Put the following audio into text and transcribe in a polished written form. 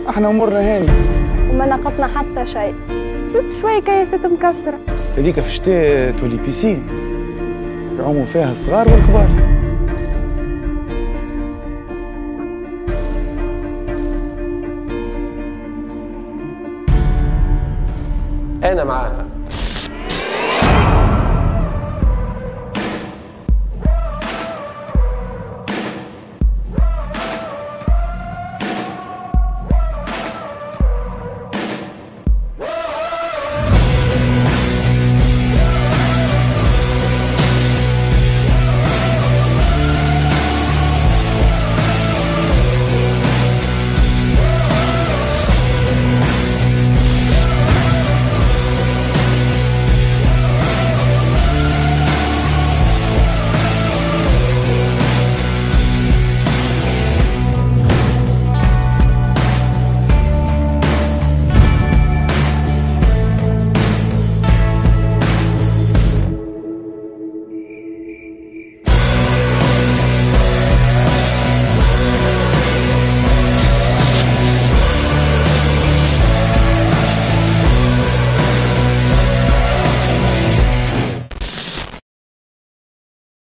احنا امورنا هاني وما نقصنا حتى شيء، جست شويه كياسات مكسره. هذيك في الشتاء تولي بيسين يعوموا فيها الصغار والكبار.